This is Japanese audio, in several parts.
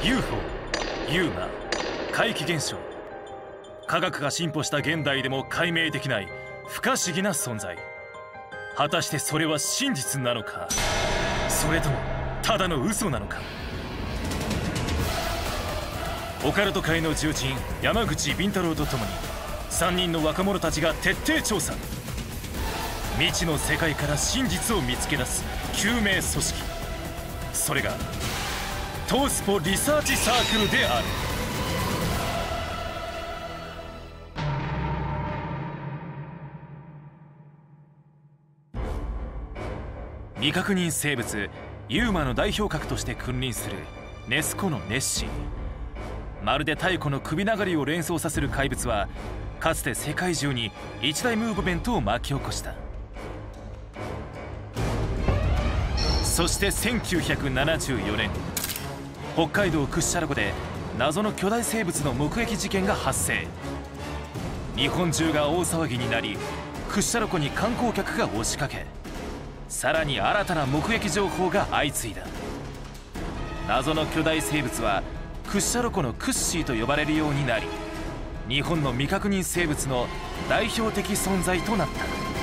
UFO、ユーマ、怪奇現象。科学が進歩した現代でも解明できない不可思議な存在。果たしてそれは真実なのか、それともただの嘘なのか。オカルト界の重鎮山口敏太郎とともに3人の若者たちが徹底調査。未知の世界から真実を見つけ出す救命組織、それがトースポリサーチサークルである。未確認生物ユーマの代表格として君臨するネスコのネッシー。まるで太古の首長りを連想させる怪物はかつて世界中に一大ムーブメントを巻き起こした。そして1974年、北海道屈斜路湖で謎の巨大生物の目撃事件が発生。日本中が大騒ぎになり、屈斜路湖に観光客が押しかけ、さらに新たな目撃情報が相次いだ。謎の巨大生物は屈斜路湖のクッシーと呼ばれるようになり、日本の未確認生物の代表的存在となった。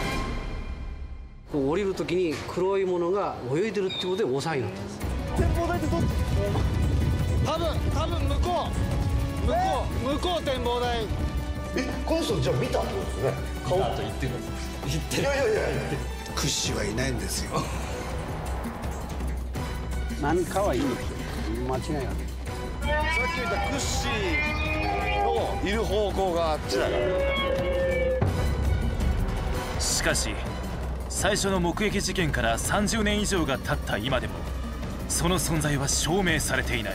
降りる時に黒いものが泳いでるってことで大騒ぎになったんです。 展望台ってどっち？多分向こう展望台。 この人じゃあ見たってことですね。顔と言ってください。言ってる。いやクッシーはいないんですよ。 何かはいいんですよ、間違いない。 さっき言ったクッシーのいる方向があっちだから。 しかし最初の目撃事件から30年以上が経った今でもその存在は証明されていない。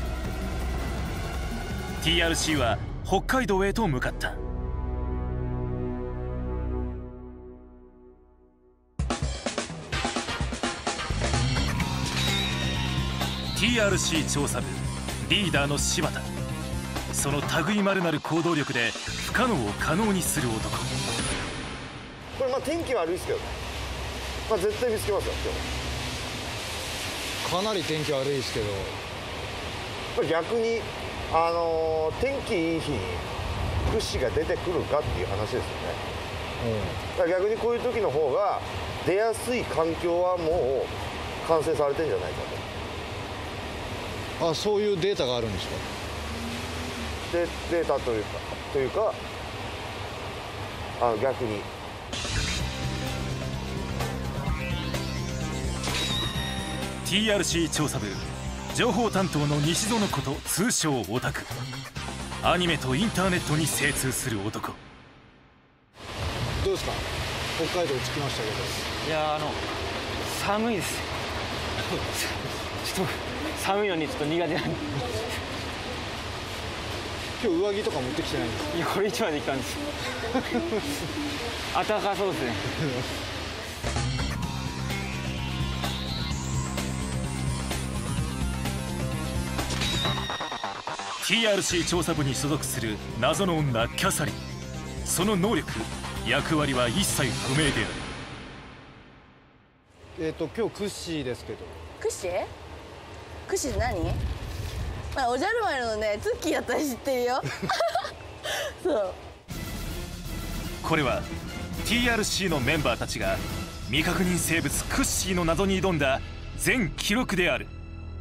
TRC は北海道へと向かった。TRC 調査部リーダーの柴田。その類いまれなる行動力で不可能を可能にする男。 これ天気悪いですけど、絶対見つけますよ今かなり天気悪いですけど、 日。これ逆に天気いい日にクッシーが出てくるかっていう話ですよね。だから逆にこういう時の方が出やすい環境はもう完成されてんじゃないかと。 あ、そういうデータがあるんですか？ データというか逆に。 TRC 調査部情報担当の西園こと通称オタク。アニメとインターネットに精通する男。 どうですか？北海道着きましたけど。 いや寒いです。ちょっと寒いのにちょっと苦手なんで。 今日上着とか持ってきてないんですか？ いや、これ一枚で来たんです。暖かそうですね。 TRC 調査部に所属する謎の女キャサリン。その能力役割は一切不明である。 今日クッシーですけど。 クッシー？クッシーって何？おじゃる丸のね、ツッキーだったら知ってるよ。そう。 これは TRC のメンバーたちが未確認生物クッシーの謎に挑んだ全記録である。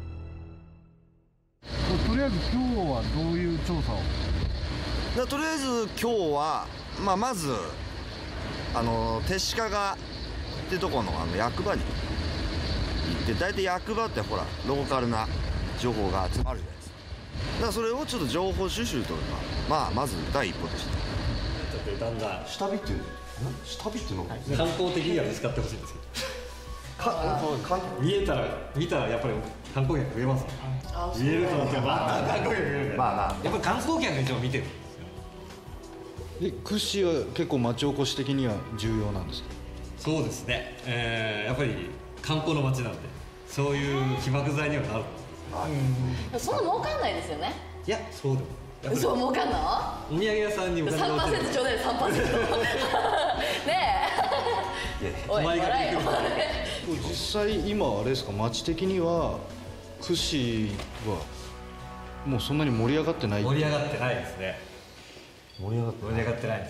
とりあえず今日はどういう調査を？ とりあえず今日はまず手鹿がってとこの役場に行って、大体役場ってほらローカルな情報が集まるじゃないですか。だからそれをちょっと情報収集というのがまず第一歩でした。 だんだん下火っていうの観光的には見つかってほしいんですけど、見たらやっぱり観光客増えますね。見えると思って観光客増えるから、やっぱり観光客が一番見てる。 でクッシーは結構町おこし的には重要なんですか？ そうですね、やっぱり観光の街なんでそういう起爆剤にはなる。 そんな儲かんないですよね。 いや、そうでも嘘、儲かんの？ お土産屋さんにお金が落ちる。 3%ちょうだいよ、3%。ねえ。おい、笑えよ。 実際今あれですか、町的にはクッシーはもうそんなに盛り上がってない。 盛り上がってないですね。盛り上がってないです。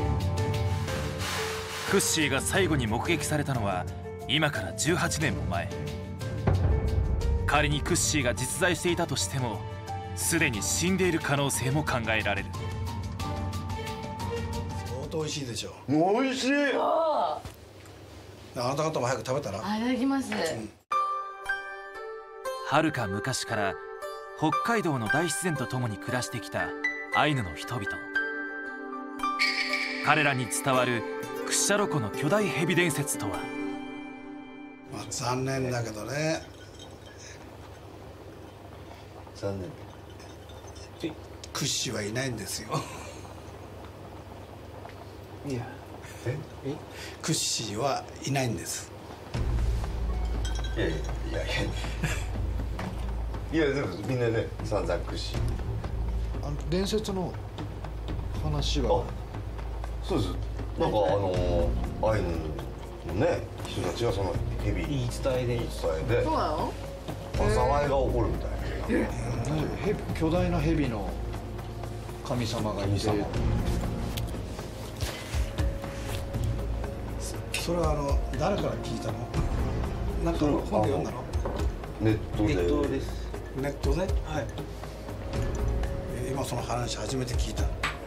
クッシーが最後に目撃されたのは今から18年も前。仮にクッシーが実在していたとしてもすでに死んでいる可能性も考えられる。 相当美味しいでしょ。 美味しい。 あなた方も早く食べたら。 いただきます。 はるか昔から北海道の大自然と共に暮らしてきたアイヌの人々。彼らに伝わる屈斜路湖の巨大ヘビ伝説とは。 まあ、残念だけどね。 残念。 クッシーはいないんですよ。 いや。 クッシーはいないんです。 いやいやいやいや。いやでもみんなね散々クッシー。 伝説の話が。 そうです。なんかアイヌのね人たちがそのヘビ言い伝えで。 そうなの？ 災いが起こるみたいな。 巨大な蛇の神様がいて。 それは誰から聞いたの？なんか本で読んだの？ ネットで。 ネットです。 ネットで？はい。今その話初めて聞いた。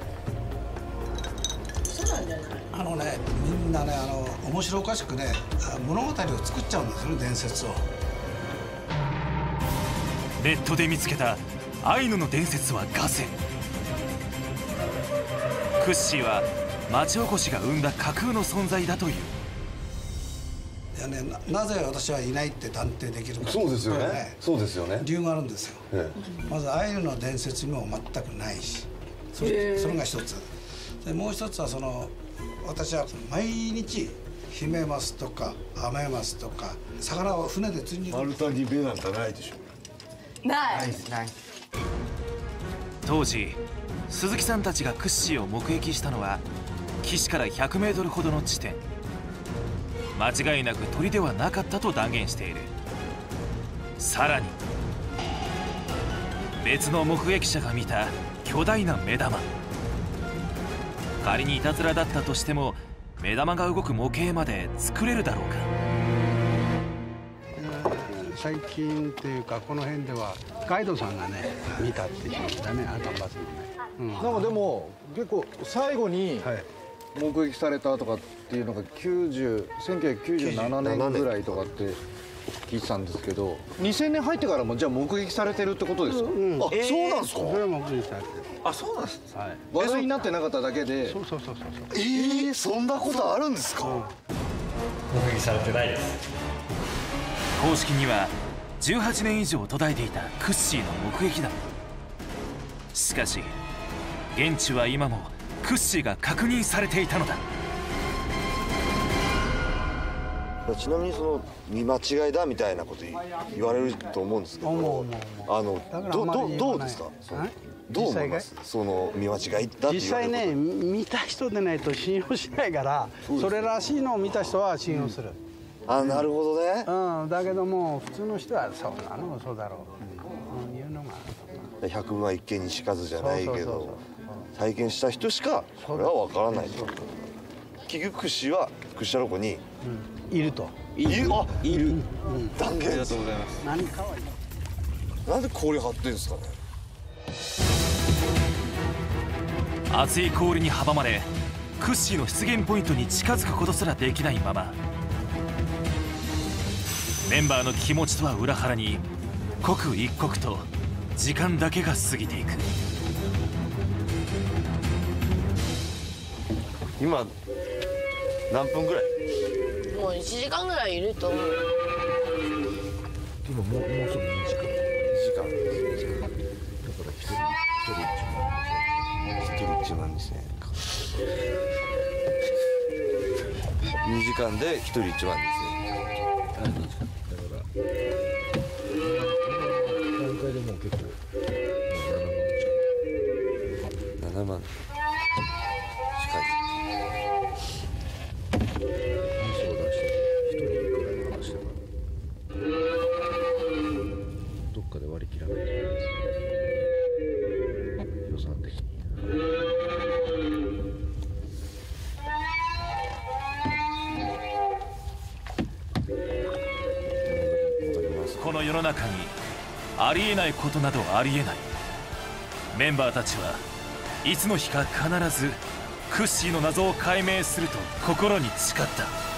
そうなんじゃない？ みんなね面白おかしくね物語を作っちゃうんですよね、伝説を。 ネットで見つけたアイヌの伝説はガセ。クッシーは町おこしが生んだ架空の存在だという。 いやね、なぜ私はいないって断定できるか。 そうですよね。そうですよね。 理由があるんですよ。まずアイヌの伝説にも全くないし、それが一つで、もう一つは私は毎日ヒメマスとかアメマスとか魚を船で釣りに行く。 マルタにベなんてないでしょ。 ない。 当時鈴木さんたちがクッシーを目撃したのは岸から100メートルほどの地点。間違いなく鳥ではなかったと断言している。さらに別の目撃者が見た巨大な目玉。仮にいたずらだったとしても目玉が動く模型まで作れるだろうか。 最近っていうかこの辺ではガイドさんがね見たって言ってたね、赤バスのね。 なんかでも結構最後に目撃されたとかっていうのが1997年ぐらいとかって聞いてたんですけど、2000年入ってからもじゃあ目撃されてるってことですか？あ、そうなんですか？ それは目撃されてる。 あ、そうなんです。はい。話題になってなかっただけで。 そう。 そんなことあるんですか？ 目撃されてないです。 公式には18年以上途絶えていたクッシーの目撃談。しかし現地は今もクッシーが確認されていたのだ。 ちなみに見間違いだみたいなこと言われると思うんですけど、どうですか？どう思います？見間違いだって実際ね、見た人でないと信用しないから、それらしいのを見た人は信用する。 なるほどね。 だけども普通の人はそうなのそうだろういうのが百聞は一見にしかずじゃないけど、体験した人しかそれは分からないと。結局クッシーは屈斜路湖にいると。 いる。断言。ありがとうございます。 何かはいい。 なんで氷張ってるんですかね。 厚い氷に阻まれクッシーの出現ポイントに近づくことすらできないまま、メンバーの気持ちとは裏腹に刻一刻と時間だけが過ぎていく。 今何分ぐらい？ もう1時間ぐらいいると思う。 今もうすぐ2時間。 だから1人1万2000円か。2時間で1人1万2000円。 段階でもう結構 7万近い。 話を出して1人いくらの話だからどっかで割り切らないといけないですね。 この世の中にありえないことなどありえない。メンバーたちはいつの日か必ずクッシーの謎を解明すると心に誓った。